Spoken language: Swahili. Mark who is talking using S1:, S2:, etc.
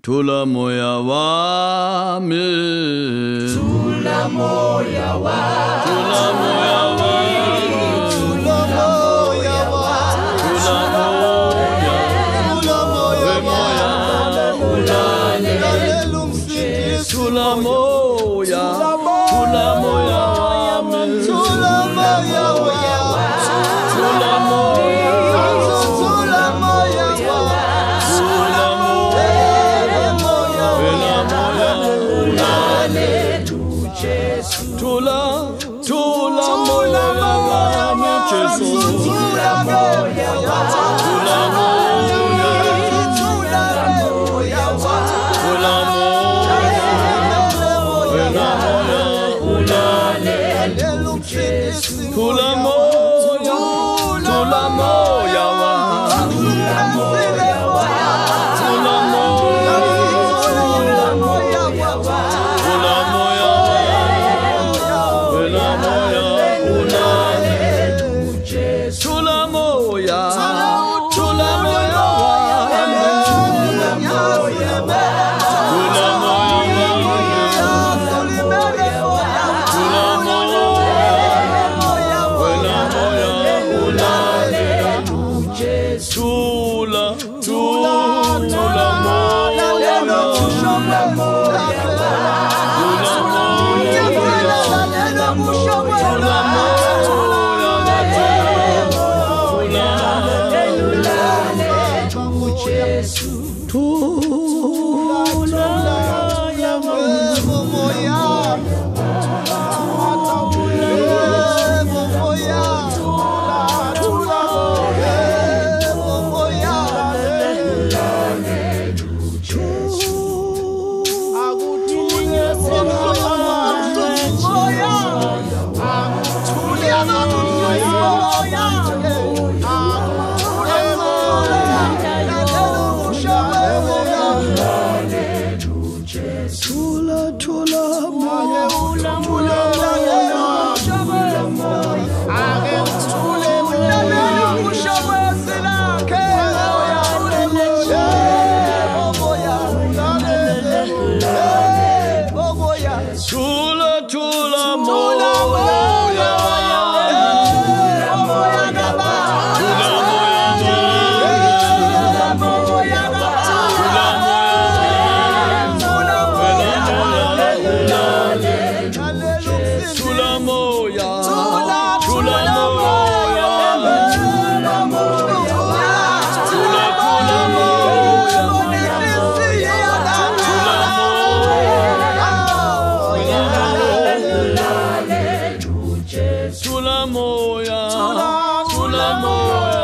S1: Tula moya wami,
S2: tula moya wami,
S1: tula moya wami,
S2: tula moya wami,
S1: tula moya,
S2: tula moya wami,
S1: tula moya, tula moya wami,
S2: tula moya wami,
S1: tula moya,
S2: tula moya
S1: Tula moya wami, Jesus.
S2: tula moya wami,
S1: Tula moya,
S2: tula moya
S1: tula moya.